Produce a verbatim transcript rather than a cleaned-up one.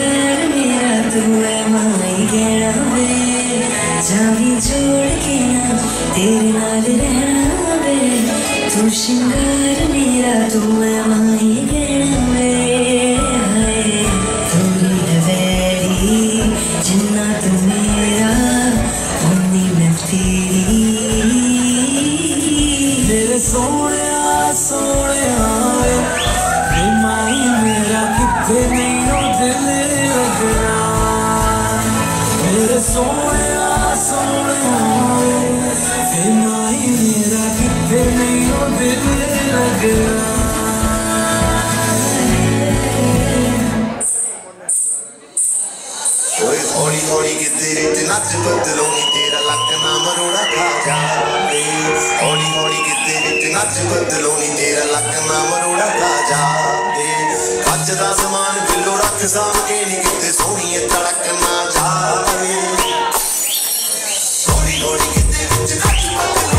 सिंगार मेरा तू है माई गहना वे जावी जोड़ के ना तेरे नाल रहना वे तू सिंगार मेरा तू है माई गहना वे थोड़ी हवेली जिन्ना तू मेरा उन्नी मैं तेरी मेरे सोने सोने माई मेरा कितने नहीं हो दिल लगना मेरे सोने सोने माई मेरा कितने नहीं हो दिल लगना हौली हौली के तेरे च नच बदलो नी तेरा लक ना मरोड़ा खा जावे हौली हौली के तेरे च नच बदलो नी तेरा लक ना मरोड़ा खा जावे अज दा समान बिल्लो रख साम के नी किते सोहणीए तड़क ना जावे हौली हौली के तेरे च नच बदलो